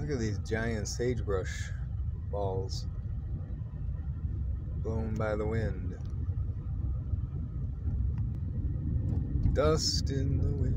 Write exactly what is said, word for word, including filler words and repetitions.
Look at these giant sagebrush balls blown by the wind. Dust in the wind.